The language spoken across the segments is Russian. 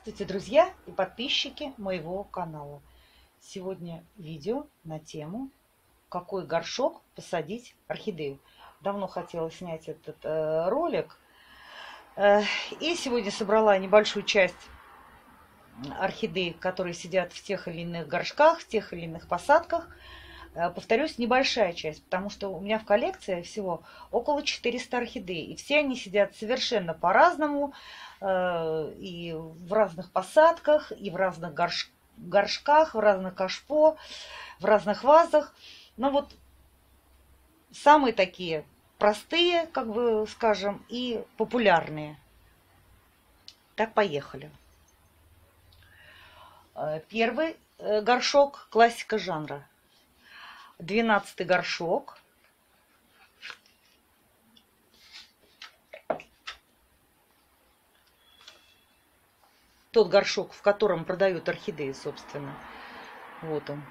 Здравствуйте, друзья и подписчики моего канала. Сегодня видео на тему, какой горшок посадить орхидею. Давно хотела снять этот ролик. И сегодня собрала небольшую часть орхидей, которые сидят в тех или иных горшках, в тех или иных посадках. Повторюсь, небольшая часть, потому что у меня в коллекции всего около 400 орхидей. И все они сидят совершенно по-разному, и в разных посадках, и в разных горшках, в разных кашпо, в разных вазах. Но вот самые такие простые, как бы скажем, и популярные. Так, поехали. Первый горшок, классика жанра. 12-й горшок. Тот горшок, в котором продают орхидеи, собственно. Вот он.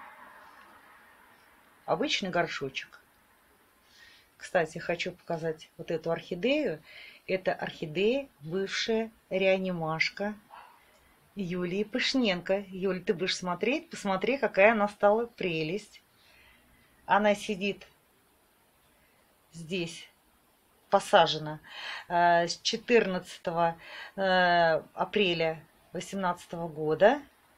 Обычный горшочек. Кстати, хочу показать вот эту орхидею. Это орхидея, бывшая реанимашка Юлии Пышненко. Юль, ты будешь смотреть? Посмотри, какая она стала прелесть. Она сидит здесь, посажена с 14 апреля 2018 года.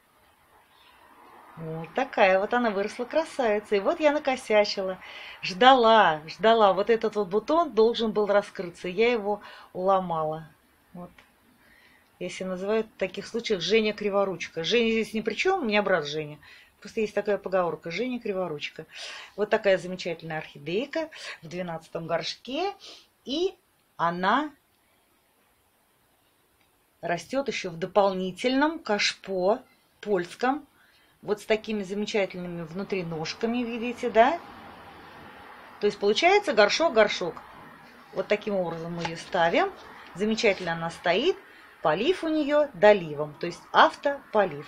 Вот такая вот она выросла красавица. И вот я накосячила. Ждала. Вот этот вот бутон должен был раскрыться. Я его уломала. Вот. Если называют в таких случаях Женя Криворучка. Женя здесь ни при чем, у меня брат Женя. Просто есть такая поговорка: Женя Криворучка. Вот такая замечательная орхидейка в 12-м горшке. И она растет еще в дополнительном кашпо польском. Вот с такими замечательными внутри ножками, видите, да? То есть получается горшок. Вот таким образом мы ее ставим. Замечательно она стоит. Полив у нее доливом, то есть автополив.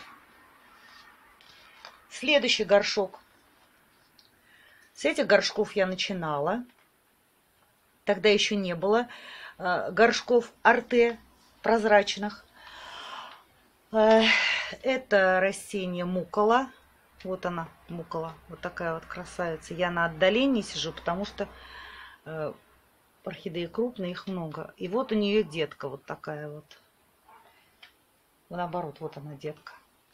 Следующий горшок. С этих горшков я начинала. Тогда еще не было горшков арте прозрачных. Это растение мукола. Вот она, мукола. Вот такая вот красавица. Я на отдалении сижу, потому что орхидеи крупные, их много. И вот у нее детка вот такая вот. Наоборот, вот она, детка.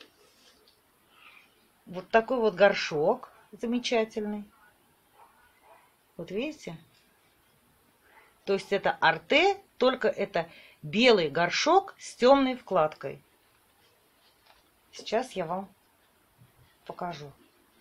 Вот такой вот горшок замечательный. Вот видите? То есть это арте, только это белый горшок с темной вкладкой. Сейчас я вам покажу.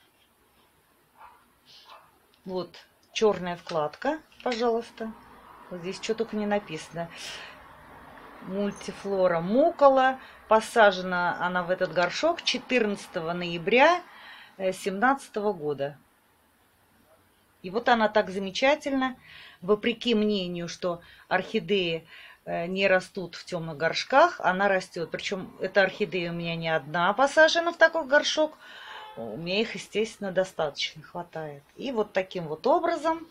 Вот черная вкладка, пожалуйста. Вот здесь что только не написано. Мультифлора мукола. Посажена она в этот горшок 14 ноября 2017 года. И вот она так замечательно, вопреки мнению, что орхидеи не растут в темных горшках, она растет. Причем эта орхидея у меня не одна посажена в такой горшок. У меня их, естественно, достаточно хватает. И вот таким вот образом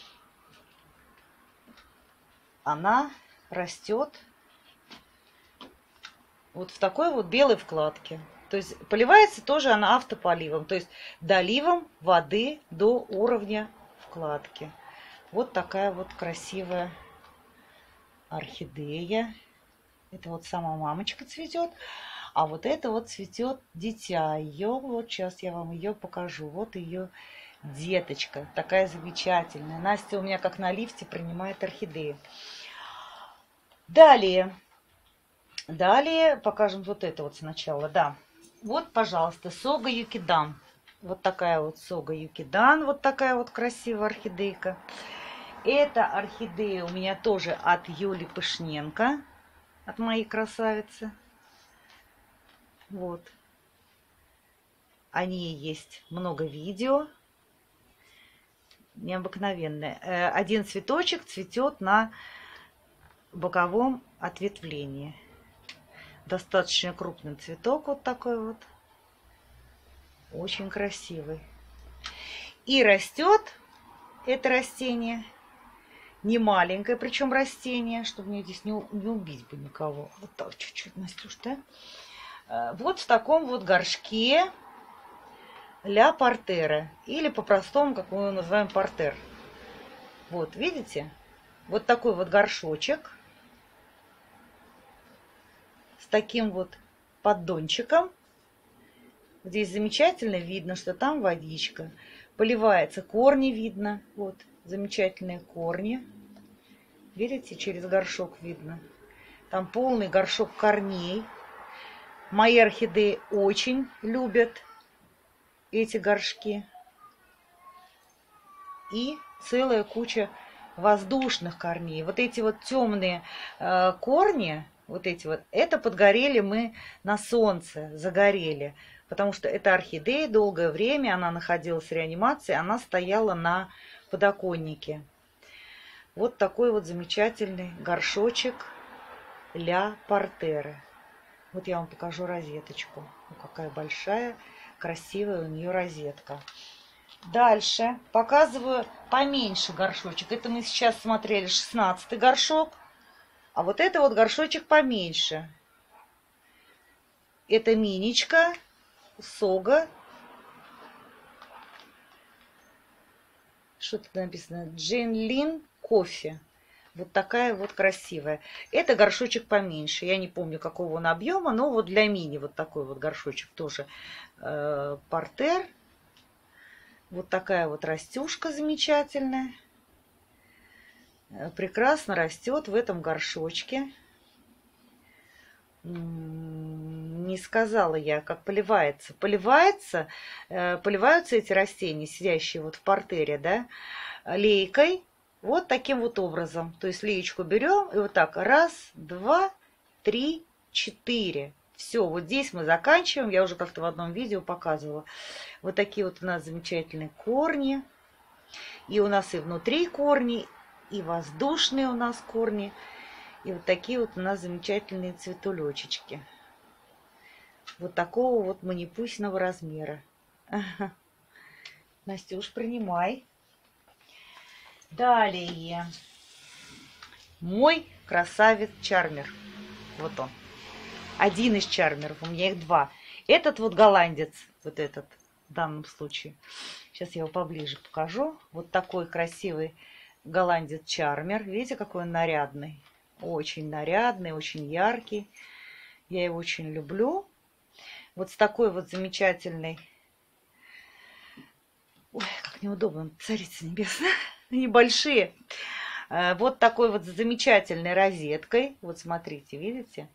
она растет вот в такой вот белой вкладке. То есть поливается тоже она автополивом, то есть доливом воды до уровня вкладки. Вот такая вот красивая орхидея. Это вот сама мамочка цветет, а вот это вот цветет дитя. Ее вот сейчас я вам ее покажу. Вот ее деточка, такая замечательная. Настя у меня как на лифте принимает орхидеи. Далее покажем вот это вот сначала, да. Вот, пожалуйста, Сога Юкидан. Вот такая вот Сога Юкидан, вот такая вот красивая орхидейка. Эта орхидея у меня тоже от Юли Пышненко, от моей красавицы. Вот. О ней есть много видео. Необыкновенная. Один цветочек цветет на боковом ответвлении. Достаточно крупный цветок, вот такой вот. Очень красивый. И растет это растение Не маленькое, причем растение, чтобы мне здесь не убить бы никого. Вот так чуть-чуть, Настюш, да? Вот в таком вот горшке ля партере. Или по-простому, как мы его называем, партер. Вот, видите? Вот такой вот горшочек. С таким вот поддончиком. Здесь замечательно видно, что там водичка. Поливается, корни видно. Вот, замечательные корни. Видите, через горшок видно. Там полный горшок корней. Мои орхидеи очень любят эти горшки. И целая куча воздушных корней. Вот эти вот темные корни, вот эти вот, это подгорели мы на солнце, загорели. Потому что эта орхидея долгое время, она находилась в реанимации, она стояла на подоконнике. Вот такой вот замечательный горшочек ля партере. Вот я вам покажу розеточку. Какая большая, красивая у нее розетка. Дальше показываю поменьше горшочек. Это мы сейчас смотрели 16-й горшок. А вот это вот горшочек поменьше. Это миничка Сога. Что тут написано? Джинлин кофе. Вот такая вот красивая. Это горшочек поменьше. Я не помню, какого он объема, но вот для мини вот такой вот горшочек тоже партер. Вот такая вот растюшка замечательная. Прекрасно растет в этом горшочке. Не сказала я, как поливается. Поливаются эти растения, сидящие вот в партере, да, лейкой. Вот таким вот образом. То есть леечку берем и вот так. 1, 2, 3, 4. Все, вот здесь мы заканчиваем. Я уже как-то в одном видео показывала. Вот такие вот у нас замечательные корни. И у нас и внутри корни, и воздушные у нас корни. И вот такие вот у нас замечательные цветулечечки. Вот такого вот манипусного размера. Ага. Настюш, принимай. Далее. Мой красавец чармер. Вот он. Один из чармеров. У меня их 2. Этот вот голландец. Вот этот в данном случае. Сейчас я его поближе покажу. Вот такой красивый голландец чармер. Видите, какой он нарядный. Очень нарядный, очень яркий. Я его очень люблю. Вот с такой вот замечательной... Ой, как неудобно, царица небесная. Небольшие. Вот такой вот замечательной розеткой. Вот смотрите, видите?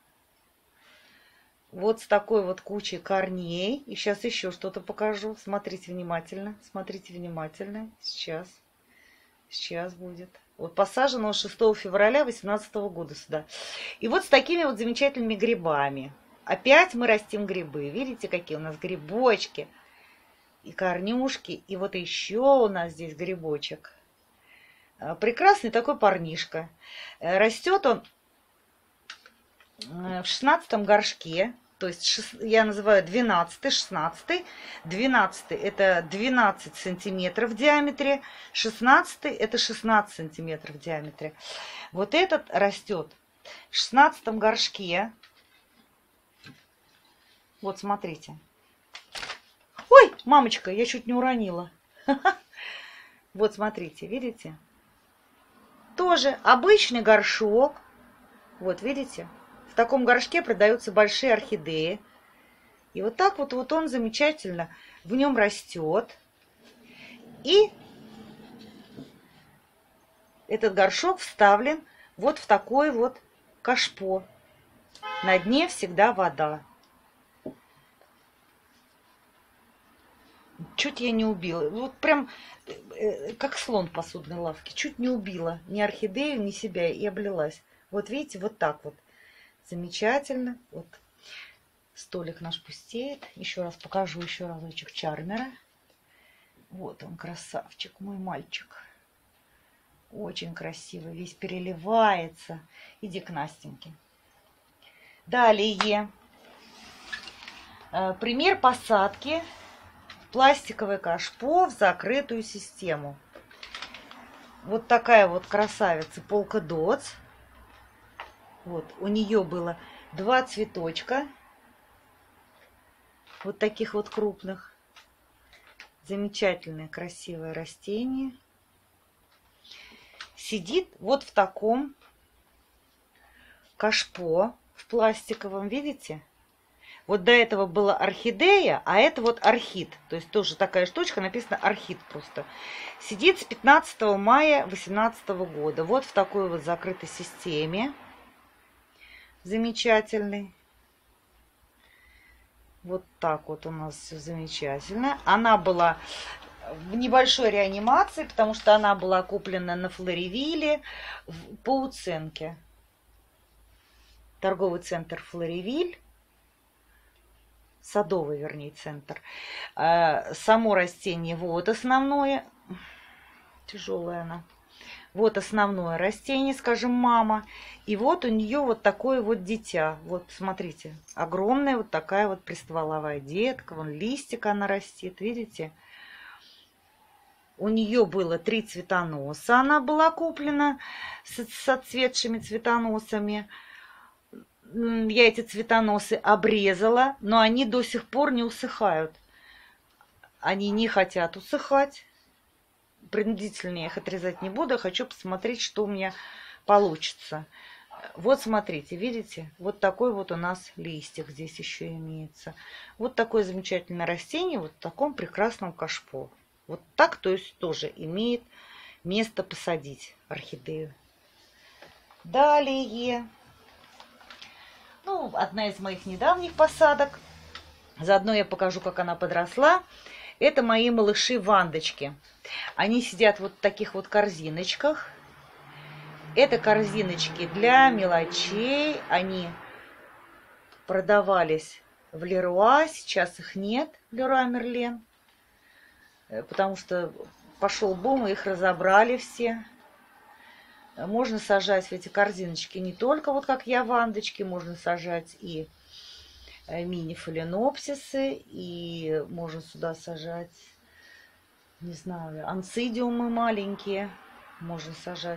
Вот с такой вот кучей корней. И сейчас еще что-то покажу. Смотрите внимательно. Смотрите внимательно. Сейчас будет. Вот посажено 6 февраля 2018 года сюда. И вот с такими вот замечательными грибами. Опять мы растим грибы. Видите, какие у нас грибочки. И корнюшки. И вот еще у нас здесь грибочек. Прекрасный такой парнишка. Растет он в 16 горшке. То есть я называю 12, 16. 12 это 12 сантиметров в диаметре. 16 это 16 сантиметров в диаметре. Вот этот растет в 16 горшке. Вот смотрите. Ой, мамочка, я чуть не уронила. Вот смотрите, видите? Тоже обычный горшок. Вот видите? В таком горшке продаются большие орхидеи. И вот так вот он замечательно в нем растет. И этот горшок вставлен вот в такой вот кашпо. На дне всегда вода. Чуть я не убила. Вот прям как слон в посудной лавке. Чуть не убила ни орхидею, ни себя. И облилась. Вот видите, вот так вот. Замечательно. Вот столик наш пустеет. Еще раз покажу еще разочек чармера. Вот он, красавчик, мой мальчик. Очень красивый. Весь переливается. Иди к Настеньке. Далее. Пример посадки. Пластиковое кашпо в закрытую систему. вот такая вот красавица Polka Dots. Вот, у нее было 2 цветочка. Вот таких вот крупных. Замечательное, красивое растение. Сидит вот в таком кашпо в пластиковом, видите? Вот до этого была орхидея, а это вот орхид. То есть тоже такая штучка, написано орхид просто. Сидит с 15 мая 2018 года. Вот в такой вот закрытой системе. Замечательный. Вот так вот у нас все замечательно. Она была в небольшой реанимации, потому что она была куплена на Флоривилле по уценке. Торговый центр Флоривиль. Садовый, вернее, центр. Само растение, вот основное. Тяжелая она. Вот основное растение, скажем, мама. И вот у нее вот такое вот дитя. Вот, смотрите, огромная вот такая вот пристволовая детка. Вон листик она растет, видите? У нее было 3 цветоноса. Она была куплена с отцветшими цветоносами. Я эти цветоносы обрезала, но они до сих пор не усыхают. Они не хотят усыхать. Принудительно я их отрезать не буду. Я хочу посмотреть, что у меня получится. Вот смотрите, видите? Вот такой вот у нас листик здесь еще имеется. Вот такое замечательное растение вот в таком прекрасном кашпо. Вот так, то есть тоже имеет место посадить орхидею. Далее. Ну, одна из моих недавних посадок. Заодно я покажу, как она подросла. Это мои малыши-вандочки. Они сидят вот в таких вот корзиночках. Это корзиночки для мелочей. Они продавались в Леруа. Сейчас их нет в Леруа Мерлен. Потому что пошел бум, и их разобрали все. Можно сажать в эти корзиночки не только вот как я вандочки, можно сажать и мини-фаленопсисы, и можно сюда сажать, не знаю, анцидиумы маленькие, можно сажать,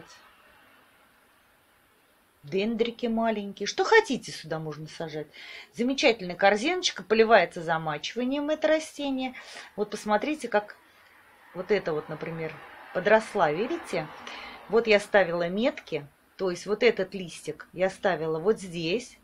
дендрики маленькие, что хотите сюда можно сажать. Замечательная корзиночка, поливается замачиванием это растение. Вот посмотрите, как вот это вот, например, подросла, видите? Вот я ставила метки, то есть вот этот листик я ставила вот здесь.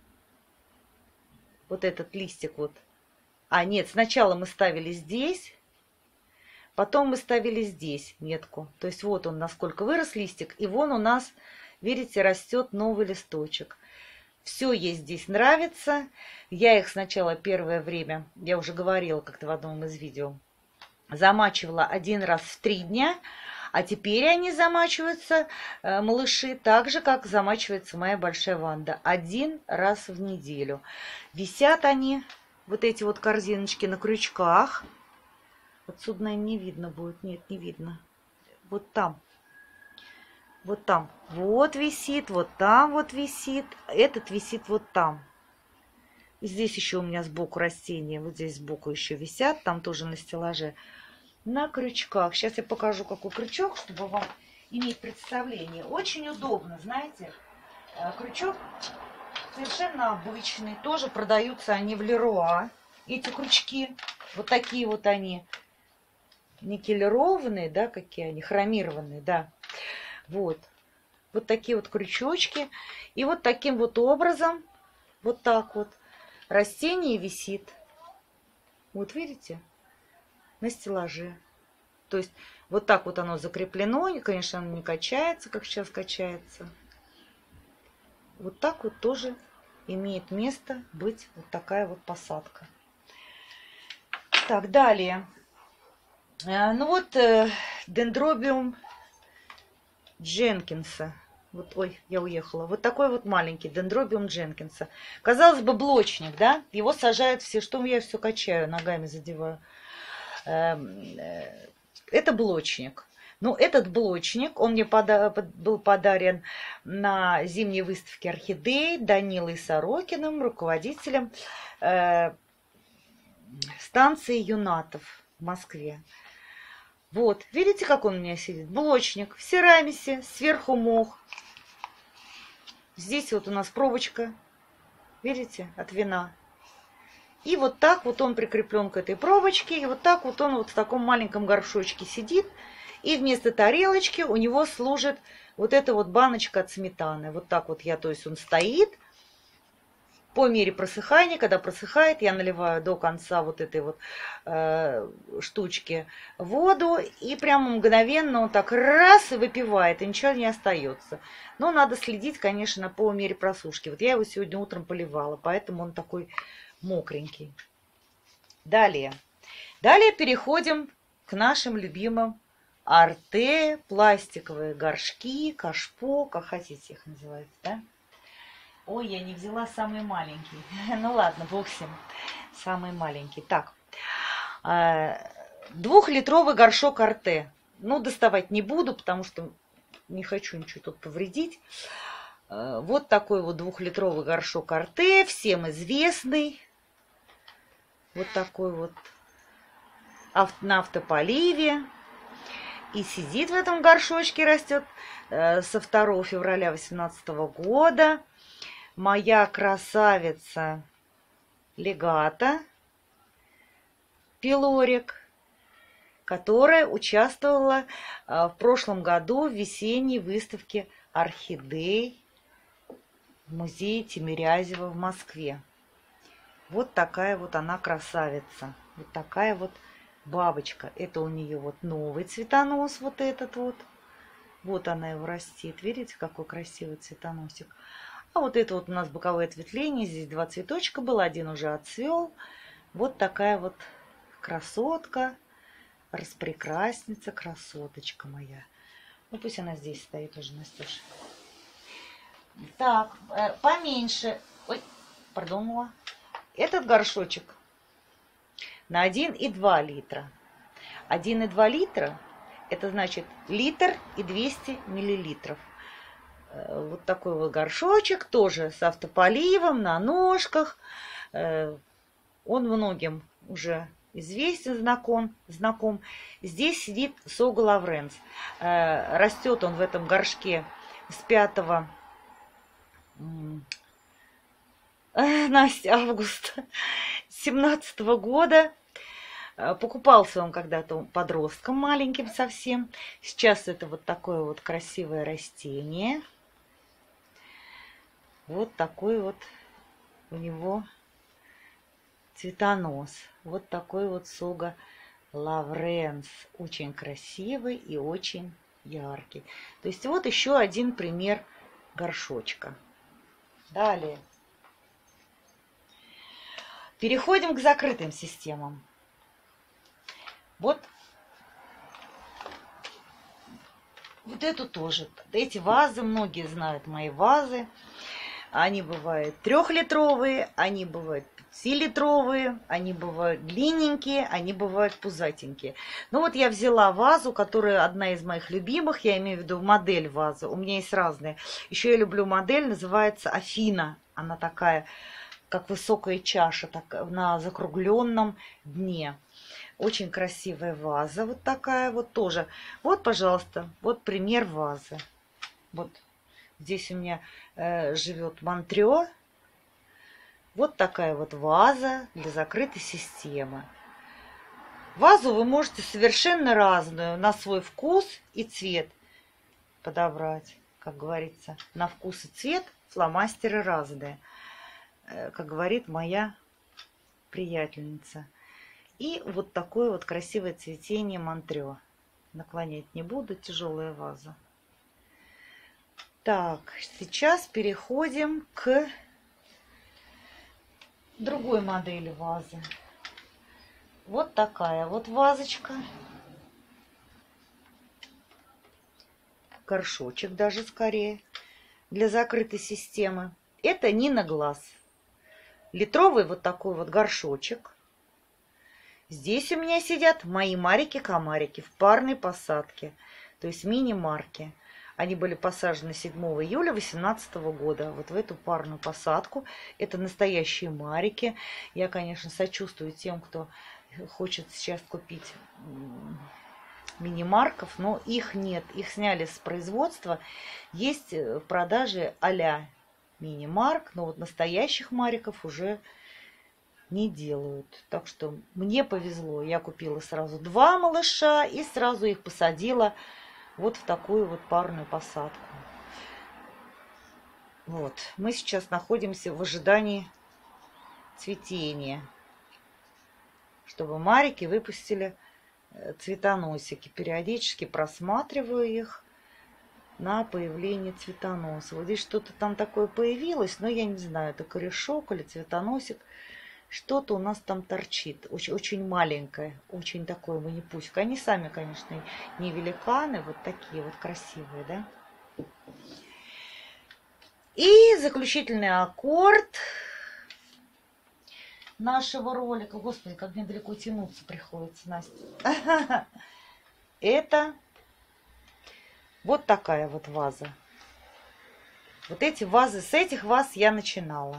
Вот этот листик вот. А, нет, сначала мы ставили здесь, потом мы ставили здесь метку. То есть вот он насколько вырос листик, и вон у нас, видите, растет новый листочек. Все ей здесь нравится. Я их сначала первое время, я уже говорила как-то в одном из видео, замачивала 1 раз в 3 дня. А теперь они замачиваются, малыши, так же, как замачивается моя большая ванда. 1 раз в неделю. Висят они, вот эти вот корзиночки, на крючках. Отсюда, наверное, не видно будет. Нет, не видно. Вот там. Вот там. Вот висит, вот там вот висит. Этот висит вот там. И здесь еще у меня сбоку растения. Вот здесь сбоку еще висят. Там тоже на стеллаже. На крючках. Сейчас я покажу, какой крючок, чтобы вам иметь представление. Очень удобно, знаете. Крючок совершенно обычный. Тоже продаются они в Леруа. Эти крючки. Вот такие вот они. Никелированные, да, какие они? Хромированные, да. Вот. Вот такие вот крючочки. И вот таким вот образом, вот так вот, растение висит. Вот видите? На стеллаже. То есть вот так вот оно закреплено. И, конечно, оно не качается, как сейчас качается. Вот так вот тоже имеет место быть вот такая вот посадка. Так, далее. Ну вот дендробиум Дженкинса. Вот, ой, я уехала. Вот такой вот маленький дендробиум Дженкинса. Казалось бы, блочник, да? Его сажают все. Что я все качаю, ногами задеваю. Это блочник. Ну, этот блочник, он мне был подарен на зимней выставке орхидей Данилой Сорокиным, руководителем станции Юнатов в Москве. Вот, видите, как он у меня сидит? Блочник в керамисе, сверху мох. Здесь вот у нас пробочка, видите, от вина. И вот так вот он прикреплен к этой пробочке, и вот так вот он вот в таком маленьком горшочке сидит. И вместо тарелочки у него служит вот эта вот баночка от сметаны. Вот так вот я, то есть он стоит. По мере просыхания, когда просыхает, я наливаю до конца вот этой вот штучки воду, и прямо мгновенно он так раз и выпивает, и ничего не остается. Но надо следить, конечно, по мере просушки. Вот я его сегодня утром поливала, поэтому он такой мокренький. Далее переходим к нашим любимым арте, пластиковые горшки, кашпо, как хотите их называть, да? Ой, я не взяла самый маленький. Ну ладно, бог с ним. Самый маленький. Так. 2-литровый горшок арте. Ну, доставать не буду, потому что не хочу ничего тут повредить. Вот такой вот 2-литровый горшок арте. Всем известный. Вот такой вот. На автополиве. И сидит в этом горшочке, растет со 2 февраля 2018 года. Моя красавица легата пилорик, которая участвовала в прошлом году в весенней выставке орхидей в музее Тимирязева в Москве. Вот такая вот она красавица. Вот такая вот бабочка. Это у нее вот новый цветонос, вот этот вот. Вот она его растит. Видите, какой красивый цветоносик. А вот это вот у нас боковое ответвление. Здесь 2 цветочка было, один уже отцвел. Вот такая вот красотка, распрекрасница, красоточка моя. Ну пусть она здесь стоит уже, Настюша. Так, поменьше. Ой, продумала. Этот горшочек на 1,2 литра. 1,2 литра это значит литр и 200 миллилитров. Вот такой вот горшочек, тоже с автополивом, на ножках. Он многим уже известен, знаком. Здесь сидит Сога лавренс. Растет он в этом горшке с 5 августа 2017 года. Покупался он когда-то подростком маленьким совсем. Сейчас это вот такое вот красивое растение. Вот такой вот у него цветонос. Вот такой вот Сога лавренс. Очень красивый и очень яркий. То есть вот еще один пример горшочка. Далее. Переходим к закрытым системам. Вот эту тоже. Эти вазы, многие знают мои вазы. Они бывают 3-литровые, они бывают 5-литровые, они бывают длинненькие, они бывают пузатенькие. Ну вот я взяла вазу, которая одна из моих любимых, я имею в виду модель вазы. У меня есть разные. Еще я люблю модель, называется Афина. Она такая, как высокая чаша, так, на закругленном дне. Очень красивая ваза, вот такая вот тоже. Вот, пожалуйста, вот пример вазы. Вот здесь у меня живет Монтрё. Вот такая вот ваза для закрытой системы. Вазу вы можете совершенно разную, на свой вкус и цвет подобрать. Как говорится, на вкус и цвет фломастеры разные. Как говорит моя приятельница. И вот такое вот красивое цветение Монтрё. Наклонять не буду, тяжелая ваза. Так, сейчас переходим к другой модели вазы. Вот такая вот вазочка. Горшочек даже скорее. Для закрытой системы. Это не на глаз. Литровый вот такой вот горшочек. Здесь у меня сидят мои марики-комарики в парной посадке. То есть мини-марки. Они были посажены 7 июля 2018 года. Вот в эту парную посадку. Это настоящие марики. Я, конечно, сочувствую тем, кто хочет сейчас купить мини-марков, но их нет. Их сняли с производства. Есть в продаже а-ля мини-марк, но вот настоящих мариков уже не делают. Так что мне повезло. Я купила сразу 2 малыша и сразу их посадила вот в такую вот парную посадку. Вот. Мы сейчас находимся в ожидании цветения, чтобы марики выпустили цветоносики. Периодически просматриваю их на появление цветоноса. Вот здесь что-то там такое появилось, но я не знаю, это корешок или цветоносик. Что-то у нас там торчит. Очень, очень маленькое, очень такое мини-пуська. Они сами, конечно, не великаны, вот такие вот красивые, да. И заключительный аккорд нашего ролика. Господи, как мне далеко тянуться приходится, Настя. Это вот такая вот ваза. Вот эти вазы, с этих ваз я начинала.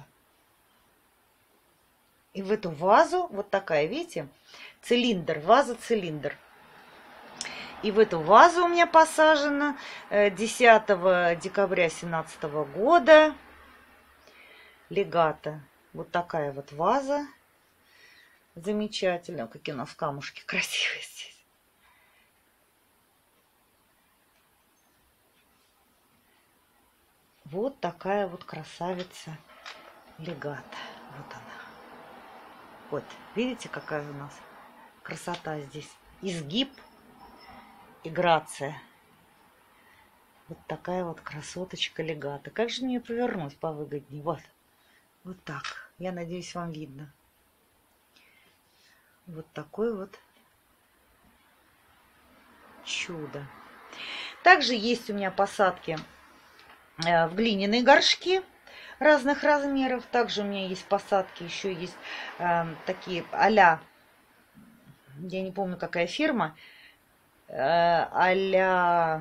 И в эту вазу, вот такая, видите, цилиндр, ваза-цилиндр. И в эту вазу у меня посажено 10 декабря 2017 года легато. Вот такая вот ваза. Замечательно. Какие у нас камушки красивые здесь. Вот такая вот красавица легато. Вот она. Вот, видите, какая у нас красота здесь. Изгиб и грация. Вот такая вот красоточка легато. Как же мне повернуть повыгоднее? Вот. Вот так. Я надеюсь, вам видно. Вот такой вот чудо. Также есть у меня посадки в глиняные горшки разных размеров. Также у меня есть посадки, еще есть такие а-ля, я не помню, какая фирма, а-ля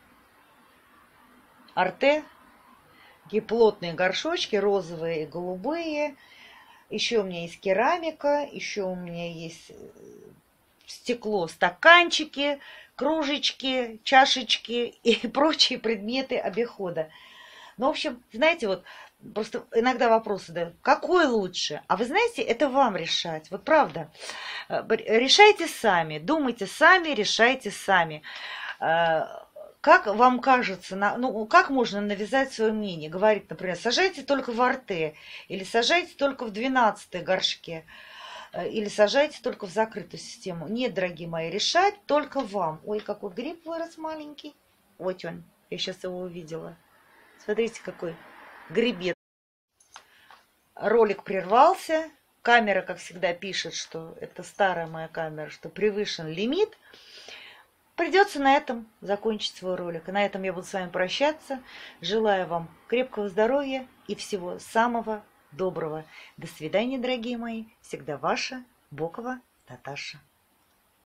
Арте. Такие плотные горшочки, розовые и голубые. Еще у меня есть керамика, еще у меня есть стекло, стаканчики, кружечки, чашечки и прочие предметы обихода. Ну, в общем, знаете, вот просто иногда вопросы задают, какой лучше? А вы знаете, это вам решать. Вот правда. Решайте сами, думайте сами, решайте сами. Как вам кажется, ну, как можно навязать свое мнение? Говорить, например, сажайте только в арте, или сажайте только в 12-й горшке, или сажайте только в закрытую систему. Нет, дорогие мои, решать только вам. Ой, какой гриб вырос маленький. Вот он, я сейчас его увидела. Смотрите, какой грибец. Ролик прервался. Камера, как всегда, пишет, что это старая моя камера, что превышен лимит. Придется на этом закончить свой ролик. И на этом я буду с вами прощаться. Желаю вам крепкого здоровья и всего самого доброго. До свидания, дорогие мои. Всегда ваша Бокова Наташа.